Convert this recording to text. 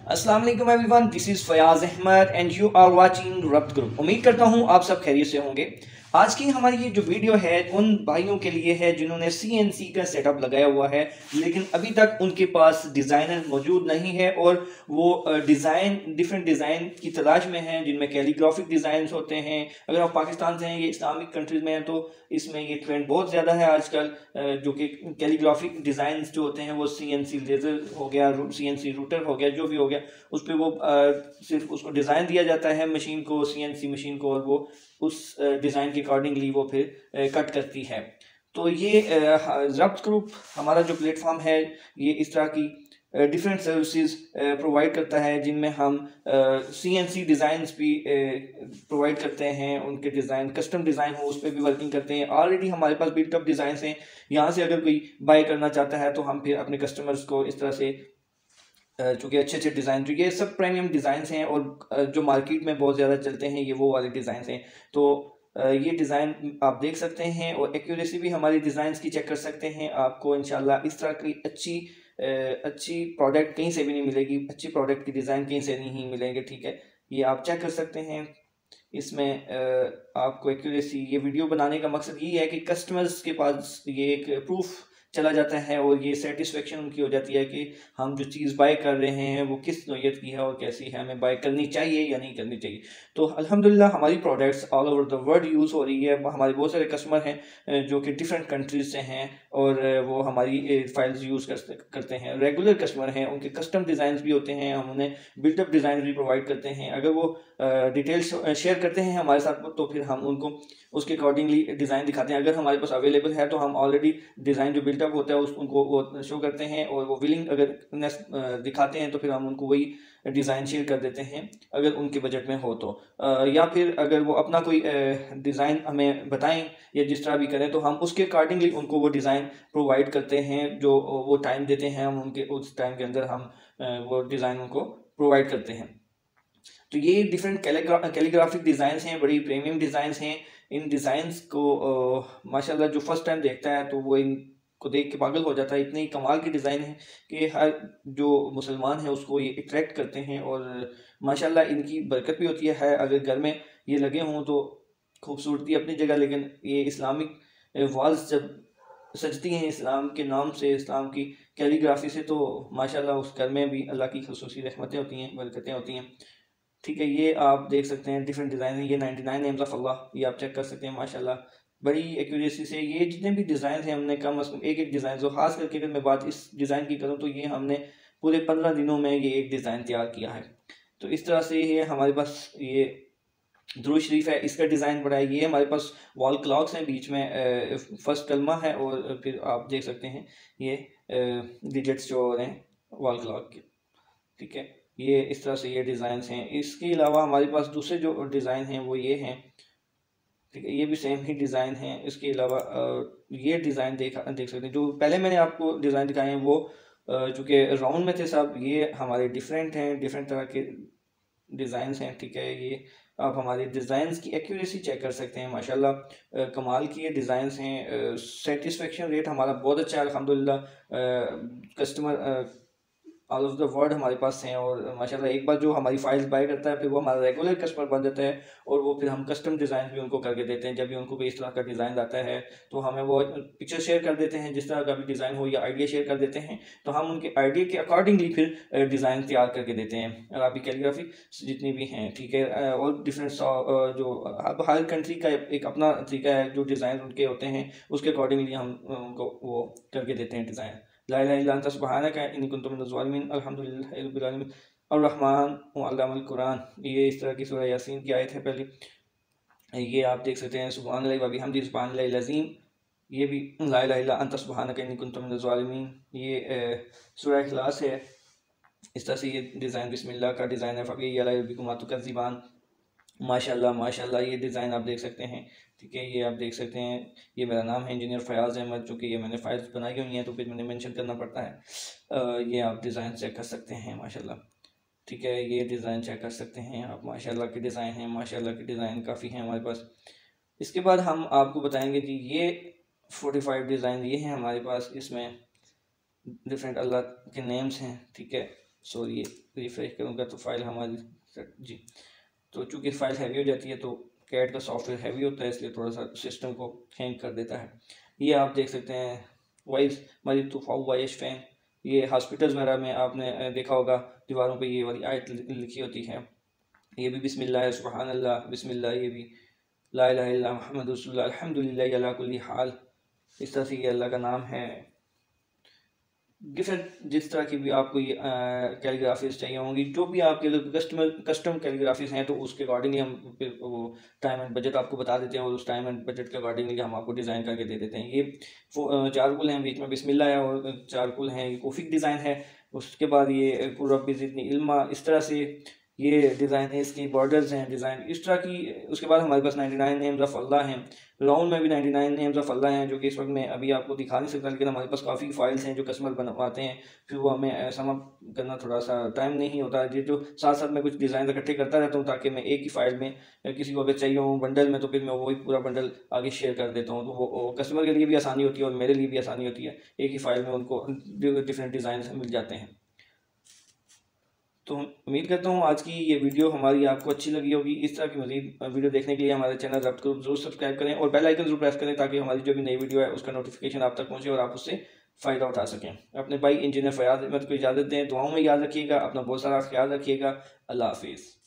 अस्सलाम वालेकुम everyone, this is Fayaz Ahmed and you are watching Rabt group. उम्मीद करता हूँ आप सब खैरियत से होंगे। आज की हमारी ये जो वीडियो है उन भाइयों के लिए है जिन्होंने सीएनसी का सेटअप लगाया हुआ है, लेकिन अभी तक उनके पास डिज़ाइनर मौजूद नहीं है और वो डिफरेंट डिज़ाइन की तलाश में हैं, जिनमें कैलीग्राफिक डिज़ाइन होते हैं। अगर आप पाकिस्तान से हैं, ये इस्लामिक कंट्रीज़ में हैं, तो इसमें ये ट्रेंड बहुत ज़्यादा है आजकल। जो कि कैलीग्राफिक डिज़ाइन जो होते हैं वो सीएनसी लेज़र हो गया, सीएनसी रूटर हो गया, जो भी हो गया, उस पर वो सिर्फ उसको डिज़ाइन दिया जाता है मशीन को, सीएनसी मशीन को, और वो उस डिज़ाइन के अकॉर्डिंगली वो फिर कट करती है। तो ये रब्त ग्रुप हमारा जो प्लेटफॉर्म है, ये इस तरह की डिफरेंट सर्विसेज प्रोवाइड करता है, जिनमें हम सीएनसी डिज़ाइंस भी प्रोवाइड करते हैं। उनके डिज़ाइन कस्टम डिज़ाइन हो उस पर भी वर्किंग करते हैं। ऑलरेडी हमारे पास बिल्टअप डिज़ाइन हैं, यहाँ से अगर कोई बाय करना चाहता है तो हम फिर अपने कस्टमर्स को इस तरह से चूँकि अच्छे अच्छे डिज़ाइन, जो ये सब प्रीमियम डिज़ाइन हैं और जो मार्केट में बहुत ज़्यादा चलते हैं, ये वो वाले डिज़ाइन हैं। तो ये डिज़ाइन आप देख सकते हैं और एक्यूरेसी भी हमारी डिज़ाइंस की चेक कर सकते हैं। आपको इंशाल्लाह इस तरह की अच्छी प्रोडक्ट कहीं से भी नहीं मिलेगी, अच्छी प्रोडक्ट की डिज़ाइन कहीं से नहीं मिलेंगे, ठीक है। ये आप चेक कर सकते हैं। इसमें आपको एक्यूरेसी, ये वीडियो बनाने का मकसद ये है कि कस्टमर्स के पास ये एक प्रूफ चला जाता है और ये सेटिस्फेक्शन उनकी हो जाती है कि हम जो चीज़ बाय कर रहे हैं वो किस नौइयत की है और कैसी है, हमें बाय करनी चाहिए या नहीं करनी चाहिए। तो अल्हम्दुलिल्लाह हमारी products all over the world use हो रही है। हमारे बहुत सारे कस्टमर हैं जो कि डिफरेंट कंट्रीज से हैं और वो हमारी फाइल्स यूज़ करते हैं। रेगुलर कस्टमर हैं, उनके कस्टम डिज़ाइन भी होते हैं, हम उन्हें बिल्टअप डिज़ाइन भी प्रोवाइड करते हैं। अगर वो डिटेल्स शेयर करते हैं हमारे साथ तो फिर हम उनको उसके अकॉर्डिंगली डिज़ाइन दिखाते हैं। अगर हमारे पास अवेलेबल है तो हम ऑलरेडी डिज़ाइन जो बिल्टअप होता है उनको वो शो करते हैं, और वो विलिंग अगर दिखाते हैं तो फिर हम उनको वही डिज़ाइन शेयर कर देते हैं अगर उनके बजट में हो तो। या फिर अगर वो अपना कोई डिज़ाइन हमें बताएं या जिस तरह भी करें तो हम उसके अकॉर्डिंगली उनको वो डिज़ाइन प्रोवाइड करते हैं। जो वो टाइम देते हैं हम उनके उस टाइम के अंदर हम वो डिज़ाइन उनको प्रोवाइड करते हैं। तो ये डिफरेंट कैलीग्राफिक डिज़ाइंस हैं, बड़ी प्रीमियम डिज़ाइंस हैं। इन डिज़ाइंस को माशाल्लाह जो फर्स्ट टाइम देखता है तो वो इनको देख के पागल हो जाता है। इतनी कमाल की डिज़ाइन है कि हर जो मुसलमान है उसको ये अट्रैक्ट करते हैं, और माशाल्लाह इनकी बरकत भी होती है। अगर घर में ये लगे हों तो खूबसूरती अपनी जगह, लेकिन ये इस्लामिक वॉल्स जब सजती हैं इस्लाम के नाम से, इस्लाम की कैलीग्राफी से, तो माशाल्लाह उस घर में भी अल्लाह की खुसूसी रहमतें होती हैं, बरकतें होती हैं, ठीक है। ये आप देख सकते हैं डिफरेंट डिज़ाइन है। ये 99 नेम्स ऑफ अल्लाह, ये आप चेक कर सकते हैं। माशाल्लाह बड़ी एक्यूरेसी से ये जितने भी डिज़ाइन हैं हमने कम अज़ कम एक डिज़ाइन, जो खास करके अगर मैं बात इस डिज़ाइन की करूँ तो ये हमने पूरे 15 दिनों में ये एक डिज़ाइन तैयार किया है। तो इस तरह से ये हमारे पास ये दुरूद शरीफ है, इसका डिज़ाइन बड़ा है। ये हमारे पास वॉल क्लॉक्स हैं, बीच में फर्स्ट कलमा है और फिर आप देख सकते हैं ये डिजिट्स जो हो रहे हैं वॉल क्लॉक के, ठीक है। ये इस तरह से ये डिज़ाइन हैं। इसके अलावा हमारे पास दूसरे जो डिज़ाइन हैं वो ये हैं, ठीक है। ये भी सेम ही डिज़ाइन हैं। इसके अलावा ये डिज़ाइन देख सकते हैं। जो पहले मैंने आपको डिज़ाइन दिखाए हैं वो चूँकि राउंड में थे सब, ये हमारे डिफरेंट हैं, डिफरेंट तरह के डिज़ाइंस हैं, ठीक है। ये आप हमारे डिज़ाइंस की एक्यूरेसी चेक कर सकते हैं। माशाल्लाह कमाल की ये डिज़ाइंस हैं। सेटिस्फेक्शन रेट हमारा बहुत अच्छा है अल्हम्दुलिल्लाह। Customer all over the world हमारे पास हैं, और माशाल्लाह एक बार जो हमारी फाइल्स बाय करता है फिर वो हमारा रेगुलर कस्टमर बन जाता है, और वो फिर हम कस्टम डिज़ाइन भी उनको करके देते हैं। जब भी उनको कोई इस तरह का डिज़ाइन आता है तो हमें वो पिक्चर शेयर कर देते हैं, जिस तरह का भी डिज़ाइन हो, या आइडिया शेयर कर देते हैं, तो हम उनके आइडिया के अकॉर्डिंगली फिर डिज़ाइन तैयार करके देते हैं। अरबी कैलीग्राफी जितनी भी हैं, ठीक है। और डिफरेंट जो अब हर कंट्री का एक अपना तरीका है, जो डिज़ाइन उनके होते हैं उसके अकॉर्डिंगली हम उनको वो करके देते हैं डिज़ाइन। ला इलाहा इल्ला अंता सुब्हानका इन्नी कुन्तु मिनज़ ज़ालिमीन अल्हम्दुलिल्लाहि रब्बिल आलमीन अर्रहमान व अल्लामल कुरान। ये इस तरह की सूरह यासीन की आयत है पहली। ये आप देख सकते हैं सुब्हानल्लाहि व बिहम्दिही सुब्हानल्लाहिल अज़ीम। ये भी ला इलाहा इल्ला अंता सुब्हानका इन्नी कुन्तु मिनज़ ज़ालिमीन। ये सूरह इखलास है। इस तरह से ये डिज़ाइन बिस्मिल्लाह का डिज़ाइन है। फ़बी अला रब्बिकुमा तुकज़्ज़िबान। माशाल्लाह माशाल्लाह ये डिज़ाइन आप देख सकते हैं, ठीक है। ये आप देख सकते हैं, ये मेरा नाम है इंजीनियर फ़याज़ अहमद, चूँकि ये मैंने फाइल्स बनाई हुई हैं तो फिर मैंने मेंशन करना पड़ता है। ये आप डिज़ाइन चेक कर सकते हैं माशाल्लाह, ठीक है। ये डिज़ाइन चेक कर सकते हैं आप, माशाल्लाह के डिज़ाइन हैं, माशाल्लाह के डिज़ाइन काफ़ी हैं हमारे पास। इसके बाद हम आपको बताएंगे कि ये 45 डिज़ाइन ये हैं हमारे पास। इसमें डिफरेंट अल्लाह के नेम्स हैं, ठीक है। सॉरी, रिफ्रेश करूँगा तो फाइल हमारी जी, तो चूँकि फ़ाइल हैवी हो जाती है तो कैट का सॉफ्टवेयर हैवी होता है, इसलिए थोड़ा सा सिस्टम को हैंग कर देता है। ये आप देख सकते हैं वाइस मरीज तुफ़ाउ वाइश फैन, ये हॉस्पिटल्स वगैरह में आपने देखा होगा दीवारों पे ये वाली आयत लिखी होती है। ये भी बिस्मिल्लाह है, सुबहान अल्लाह, बिस्मिल्लाह, ये भी ला इलाहा इल्लल्लाह मुहम्मदुर रसूलुल्लाह अल्हम्दुलिल्लाह अला कुल्ली हाल, इस तरह से ये अल्लाह का नाम है। डिफरेंट जिस तरह की भी आपको ये कैलीग्राफीज चाहिए होंगी, जो भी आपके कस्टम कैलीग्राफीज हैं, तो उसके अकॉर्डिंगली हम फिर वो टाइम एंड बजट आपको बता देते हैं और उस टाइम एंड बजट के अकॉर्डिंगली हम आपको डिज़ाइन करके दे देते हैं। ये चारकुल हैं, बीच में बिस्मिल्लाह है और चारकुल हैं, ये कोफिक डिज़ाइन है। उसके बाद ये कुल रब्बी ज़िदनी इल्मा, इस तरह से ये डिज़ाइन है, इसकी बॉर्डर्स हैं डिज़ाइन इस तरह की। उसके बाद हमारे पास 99 नेम्स ऑफ अल्लाह हैं, राउंड में भी 99 नेम्स ऑफ अल्लाह हैं, जो कि इस वक्त मैं अभी आपको दिखा नहीं सकता, लेकिन हमारे पास काफ़ी फाइल्स हैं जो कस्टमर बनवाते हैं, फिर वो हमें सम अप करना थोड़ा सा टाइम नहीं होता है। जो साथ साथ मैं कुछ डिज़ाइन इकट्ठे करता रहता हूँ ताकि मैं एक ही फाइल में किसी को अगर चाहिए हो बंडल में, तो फिर मैं वही पूरा बंडल आगे शेयर कर देता हूँ, तो वो कस्टमर के लिए भी आसानी होती है और मेरे लिए भी आसानी होती है, एक ही फाइल में उनको डिफरेंट डिज़ाइन मिल जाते हैं। तो उम्मीद करता हूँ आज की ये वीडियो हमारी आपको अच्छी लगी होगी। इस तरह की मज़ीद वीडियो देखने के लिए हमारे चैनल रब्त ग्रुप जरूर सब्सक्राइब करें और बेल आइकन जरूर प्रेस करें, ताकि हमारी जो भी नई वीडियो है उसका नोटिफिकेशन आप तक पहुँचे और आप उससे फ़ायदा उठा सकें। अपने भाई इंजीनियर फ़याज़ अहमद को इजाज़त दें, दुआओं में याद रखिएगा, अपना बहुत सारा ख्याल रखिएगा। अल्लाह हाफिज़।